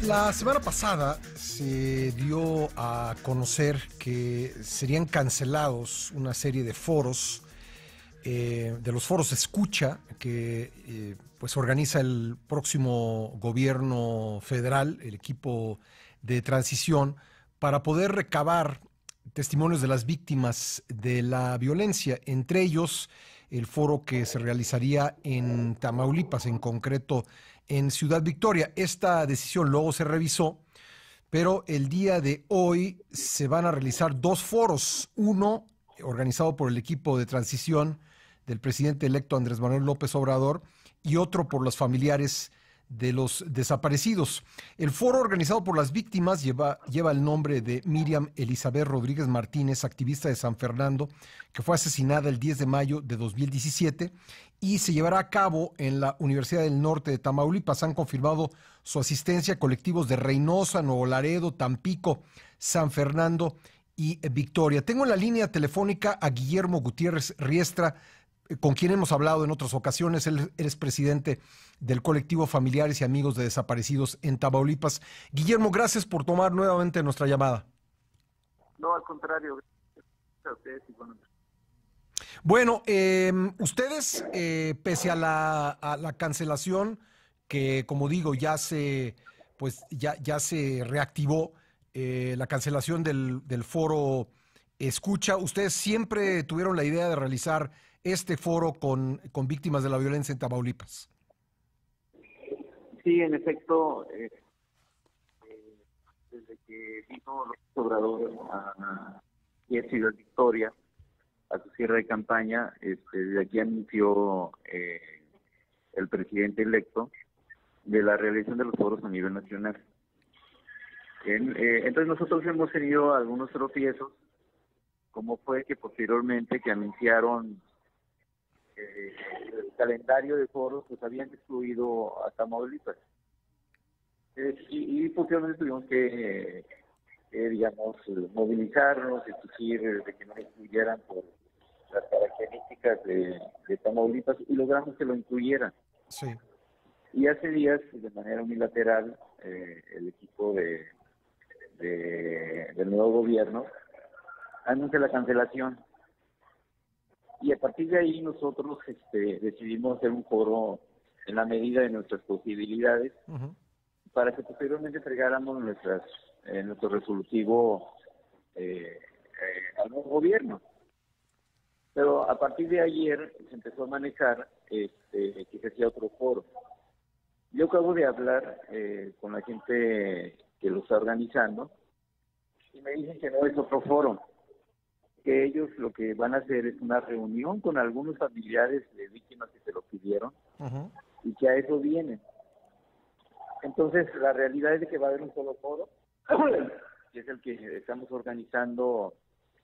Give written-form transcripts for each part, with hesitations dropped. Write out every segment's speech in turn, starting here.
La semana pasada se dio a conocer que serían cancelados una serie de foros, de los foros Escucha, que pues organiza el próximo gobierno federal, el equipo de transición, para poder recabar testimonios de las víctimas de la violencia, entre ellos el foro que se realizaría en Tamaulipas, en concreto en Ciudad Victoria. Esta decisión luego se revisó, pero el día de hoy se van a realizar dos foros, uno organizado por el equipo de transición del presidente electo Andrés Manuel López Obrador y otro por los familiares de los desaparecidos. El foro organizado por las víctimas lleva el nombre de Miriam Elizabeth Rodríguez Martínez, activista de San Fernando, que fue asesinada el 10 de mayo de 2017 y se llevará a cabo en la Universidad del Norte de Tamaulipas. Han confirmado su asistencia a colectivos de Reynosa, Nuevo Laredo, Tampico, San Fernando y Victoria. Tengo en la línea telefónica a Guillermo Gutiérrez Riestra, con quien hemos hablado en otras ocasiones. Él es presidente del colectivo Familiares y Amigos de Desaparecidos en Tamaulipas. Guillermo, gracias por tomar nuevamente nuestra llamada. No, al contrario. Bueno, ustedes, pese a la cancelación, que como digo, ya se reactivó, la cancelación del foro Escucha, ustedes siempre tuvieron la idea de realizar este foro con víctimas de la violencia en Tamaulipas. Sí, en efecto, desde que vino López Obrador a Ciudad Victoria, a su cierre de campaña, desde aquí anunció el presidente electo de la realización de los foros a nivel nacional. Entonces nosotros hemos tenido algunos tropiezos, como fue que posteriormente que anunciaron el calendario de foros, pues habían excluido a Tamaulipas. Y posteriormente tuvimos que digamos, movilizarnos, exigir de que no incluyeran por las características de Tamaulipas, y logramos que lo incluyeran. Sí. Y hace días, de manera unilateral, el equipo del nuevo gobierno anuncia la cancelación. Y a partir de ahí nosotros decidimos hacer un foro en la medida de nuestras posibilidades, para que posteriormente entregáramos nuestro resolutivo al nuevo gobierno. Pero a partir de ayer se empezó a manejar que se hacía otro foro. Yo acabo de hablar con la gente que lo está organizando y me dicen que no es otro foro, que ellos lo que van a hacer es una reunión con algunos familiares de víctimas que se lo pidieron, y que a eso vienen. Entonces, la realidad es de que va a haber un solo foro, que es el que estamos organizando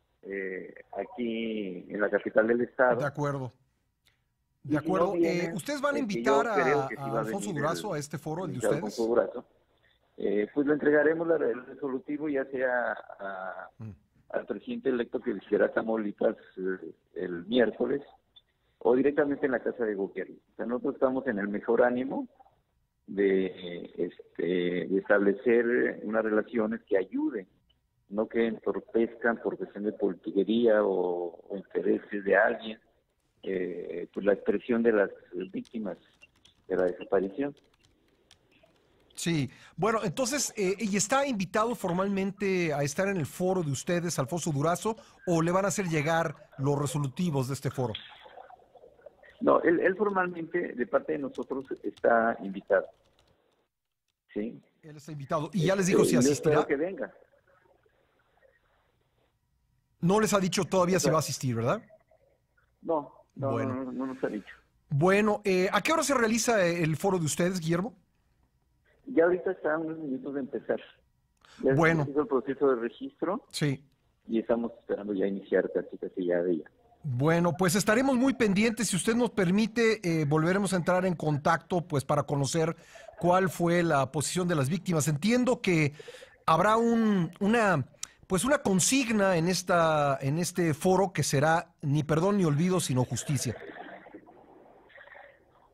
aquí en la capital del estado. De acuerdo. De acuerdo. ¿Ustedes van a invitar a Alfonso Durazo a este foro, el de ustedes? Alfonso Durazo. Pues le entregaremos el resolutivo, ya sea al presidente electo que visitará Tamaulipas el miércoles, o directamente en la casa de gobierno. O sea, nosotros estamos en el mejor ánimo de establecer unas relaciones que ayuden, no que entorpezcan por cuestión de politiquería o intereses de alguien, pues la expresión de las víctimas de la desaparición. Sí, bueno, entonces, ¿y está invitado formalmente a estar en el foro de ustedes, Alfonso Durazo, o le van a hacer llegar los resolutivos de este foro? No, él formalmente, de parte de nosotros, está invitado. ¿Sí? Él está invitado. ¿Y ya les dijo si asistirá? Yo espero que venga. No les ha dicho todavía si va a asistir, ¿verdad? No, bueno. no nos ha dicho. Bueno, ¿a qué hora se realiza el foro de ustedes, Guillermo? Ya ahorita está a unos minutos de empezar. Ya bueno. se hizo el proceso de registro. Sí. Y estamos esperando ya iniciar casi ya de ella. Bueno, pues estaremos muy pendientes. Si usted nos permite, volveremos a entrar en contacto pues para conocer cuál fue la posición de las víctimas. Entiendo que habrá una consigna en este foro que será ni perdón ni olvido, sino justicia.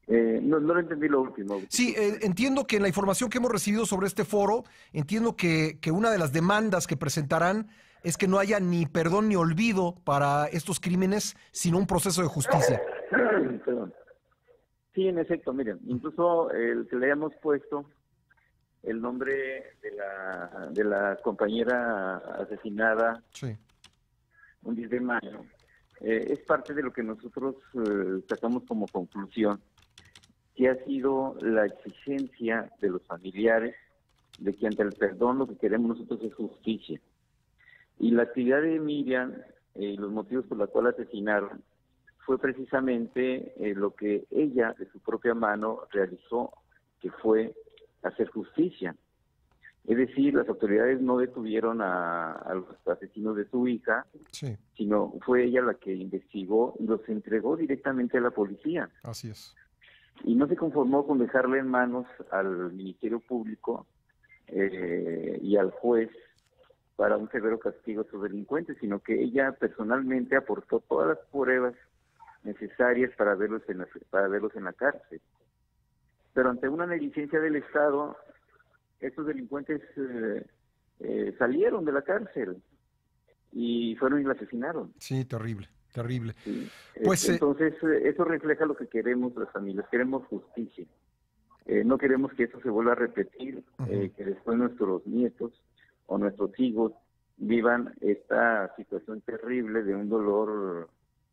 No lo entendí lo último. Sí, entiendo que en la información que hemos recibido sobre este foro, entiendo que una de las demandas que presentarán es que no haya ni perdón ni olvido para estos crímenes, sino un proceso de justicia. Perdón. Sí, en efecto, miren, incluso el que le hayamos puesto el nombre de la compañera asesinada, Sí. un 10 de mayo, es parte de lo que nosotros sacamos como conclusión, que ha sido la exigencia de los familiares de que ante el perdón lo que queremos nosotros es justicia. Y la actividad de Miriam y los motivos por los cuales asesinaron fue precisamente lo que ella de su propia mano realizó, que fue hacer justicia. Es decir, las autoridades no detuvieron a los asesinos de su hija, Sí. sino fue ella la que investigó y los entregó directamente a la policía. Así es. Y no se conformó con dejarle en manos al Ministerio Público y al juez para un severo castigo a sus delincuentes, sino que ella personalmente aportó todas las pruebas necesarias para verlos en la cárcel. Pero ante una negligencia del Estado, estos delincuentes salieron de la cárcel y fueron y la asesinaron. Sí, terrible, terrible. Sí. Pues, entonces, eso refleja lo que queremos las familias, queremos justicia. No queremos que eso se vuelva a repetir, que después nuestros nietos o nuestros hijos vivan esta situación terrible de un dolor,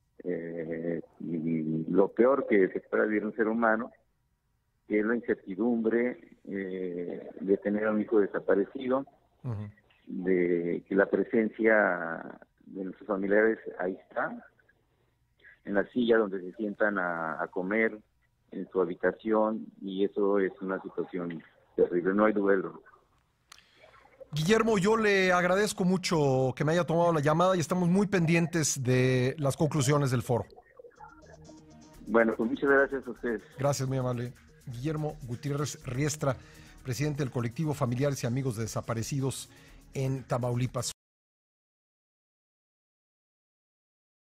lo peor que se pueda vivir un ser humano, que es la incertidumbre de tener a un hijo desaparecido, de que la presencia de nuestros familiares ahí está, en la silla donde se sientan a comer, en su habitación, y eso es una situación terrible, no hay duelo. Guillermo, yo le agradezco mucho que me haya tomado la llamada y estamos muy pendientes de las conclusiones del foro. Bueno, pues muchas gracias a ustedes. Gracias, muy amable. Guillermo Gutiérrez Riestra, presidente del colectivo Familiares y Amigos de Desaparecidos en Tamaulipas.